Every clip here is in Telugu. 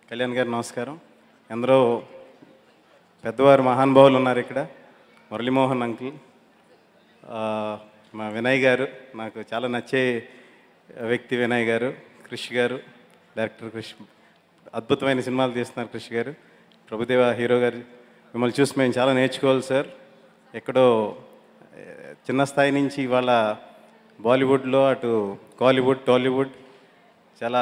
కళ్యాణ్ గారు నమస్కారం. ఎందరో పెద్దవారు మహానుభావులు ఉన్నారు ఇక్కడ. మురళీమోహన్ అంకుల్, మా వినయ్ గారు, నాకు చాలా నచ్చే వ్యక్తి వినయ్ గారు, క్రిష్ గారు, డైరెక్టర్ క్రిష్, అద్భుతమైన సినిమాలు తీస్తున్నారు క్రిష్ గారు. ప్రభుదేవ హీరో గారు, మిమ్మల్ని చూసి మేము చాలా నేర్చుకోవాలి సార్. ఎక్కడో చిన్న స్థాయి నుంచి ఇవాళ బాలీవుడ్లో అటు కాలీవుడ్, టాలీవుడ్ చాలా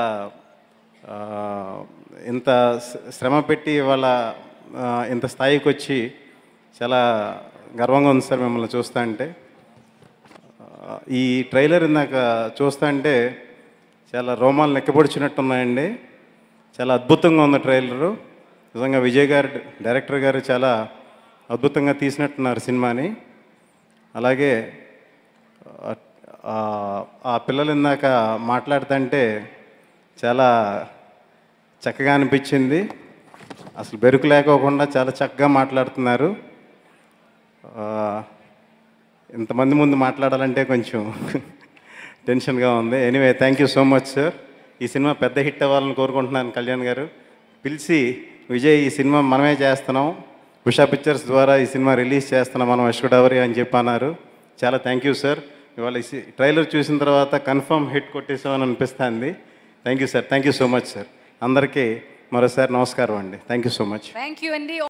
ఇంత శ్రమ పెట్టి ఇవాళ ఇంత స్థాయికి వచ్చి చాలా గర్వంగా ఉంది సార్ మిమ్మల్ని చూస్తా అంటే. ఈ ట్రైలర్ ఇందాక చూస్తా అంటే చాలా రోమాలు నెక్కపొడిచినట్టున్నాయండి. చాలా అద్భుతంగా ఉంది ట్రైలరు. నిజంగా విజయ్ గారు, డైరెక్టర్ గారు చాలా అద్భుతంగా తీసినట్టున్నారు సినిమాని. అలాగే ఆ పిల్లలు ఇందాక మాట్లాడుతుంటే చాలా చక్కగా అనిపించింది. అసలు బెరుకు లేకోకుండా చాలా చక్కగా మాట్లాడుతున్నారు. ఇంతమంది ముందు మాట్లాడాలంటే కొంచెం టెన్షన్గా ఉంది. Anyway, thank you so much sir. ఈ సినిమా పెద్ద హిట్ అవ్వాలని కోరుకుంటున్నాను. కళ్యాణ్ గారు పిలిచి, విజయ్ ఈ సినిమా మనమే చేస్తున్నాం, ఉషా పిక్చర్స్ ద్వారా ఈ సినిమా రిలీజ్ చేస్తున్నాం మనం అశ్వడావరి అని చెప్పి అన్నారు. చాలా థ్యాంక్ యూ సార్. ఇవాళ ఈ ట్రైలర్ చూసిన తర్వాత కన్ఫర్మ్ హిట్ కొట్టేసామని అనిపిస్తుంది. Thank you sir. Thank you so much sir. అందరికీ మరోసారి నమస్కారం అండి. Thank you so much. Thank you అండి.